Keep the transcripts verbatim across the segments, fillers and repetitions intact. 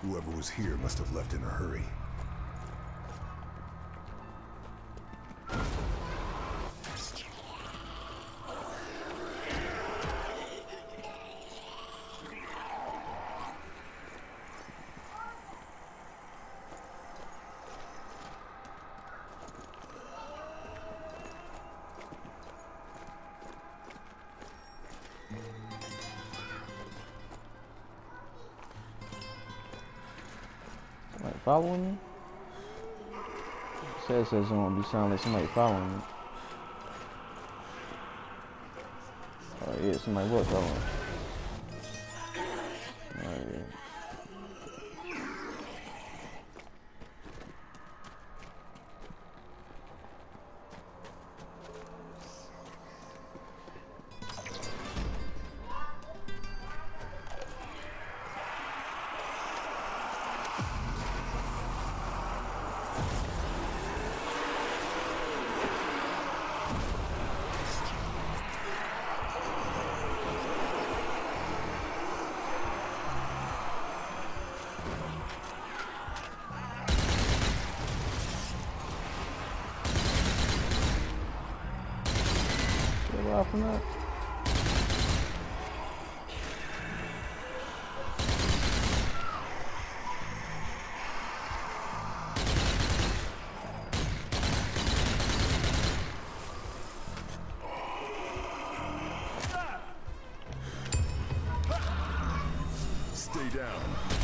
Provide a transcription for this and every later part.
Whoever was here must have left in a hurry. Somebody following you? It says it's gonna be sounding like somebody following me. Oh yeah, somebody was following me. Oh yeah. Off from that. Stay down.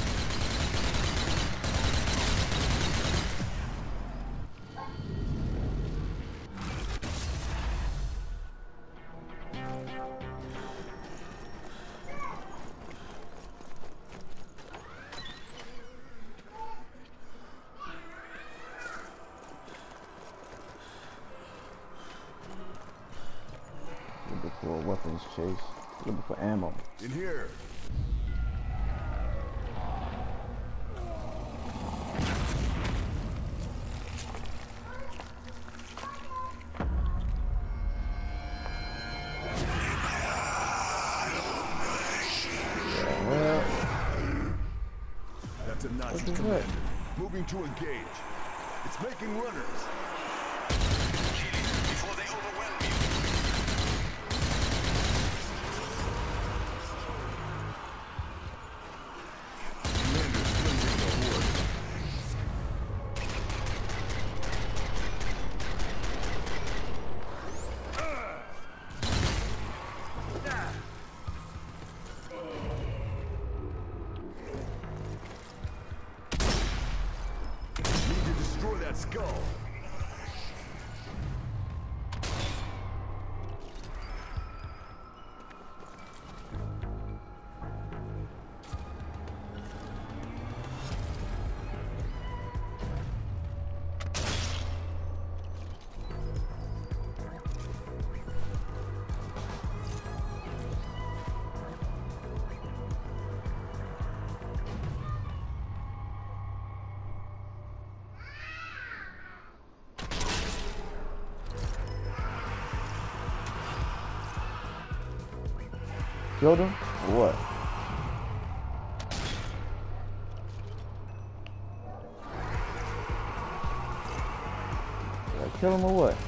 Looking for a weapons chase. Looking for ammo. In here. Well, That's a Nazi what is commander. that? Moving to engage. It's making runners. Before they overwhelm you. Commander's cleansing the horde. Need to destroy that skull. Killed him? Or what? Did I kill him or what?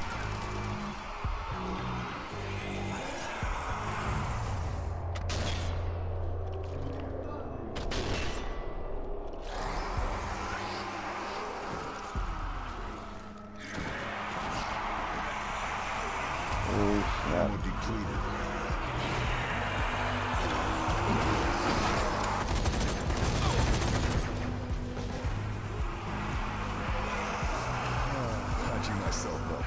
Oh snap. Ammo depleted. Patching myself up.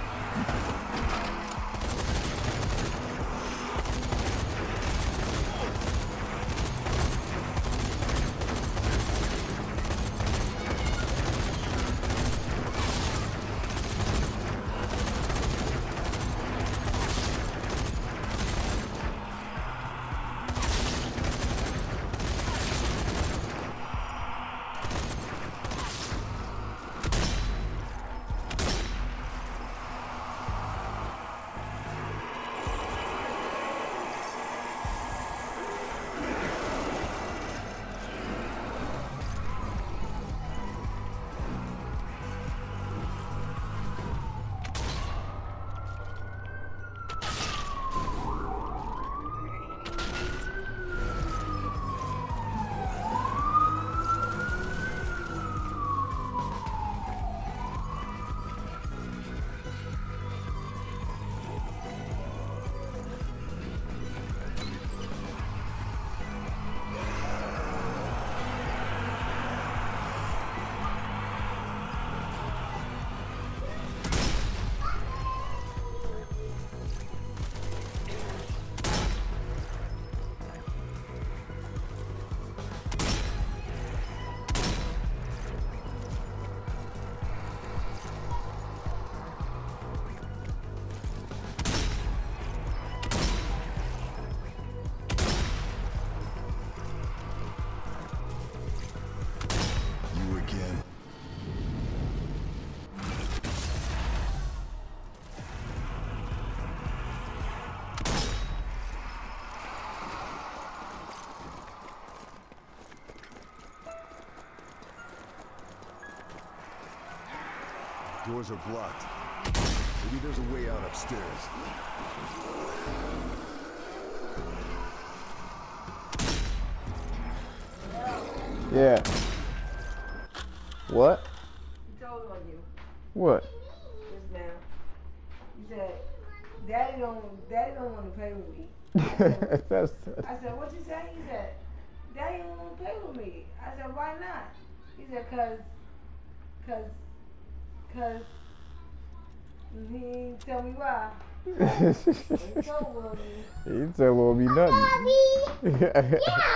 Doors are blocked. Maybe there's a way out upstairs. Yeah. What? He told on you What? just now. He said, Daddy don't, Daddy don't want to play with me. I said, That's, I said, what you say? He said, Daddy don't want to play with me. I said, why not? He said, cause, cause, cause, he didn't tell me why. He told on me. he said, "Well, be nothing." Yeah,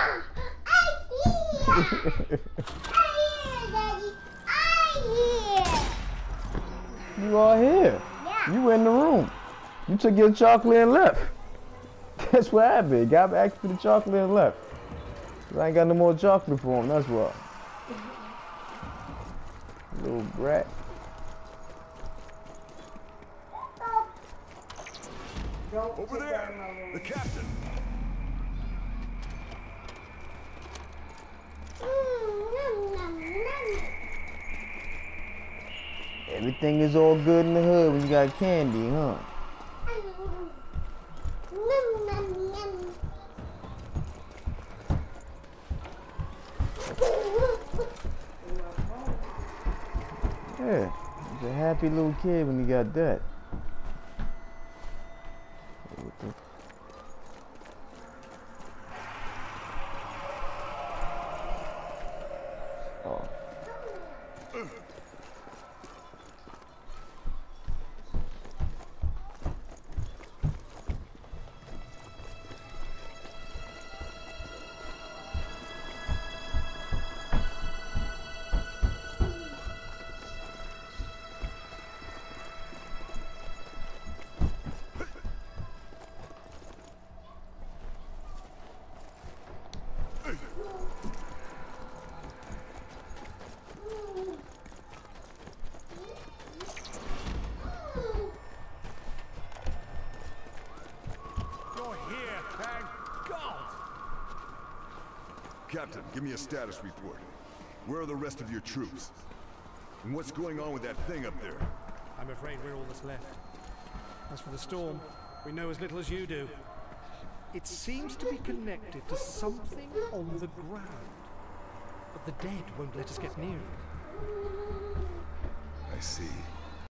I hear. I hear, Daddy. I hear. You are here. Yeah. You in the room. You took your chocolate and left. That's what happened. Got back for the chocolate and left. I ain't got no more chocolate for him. That's why. Little brat. Don't Over take that in my there! room. The captain! Everything is all good in the hood when you got candy, huh? Yeah, he's a happy little kid when he got that. Oh. Captain, give me a status report. Where are the rest of your troops? And what's going on with that thing up there? I'm afraid we're all that's left. As for the storm, we know as little as you do. It seems to be connected to something on the ground. But the dead won't let us get near it. I see.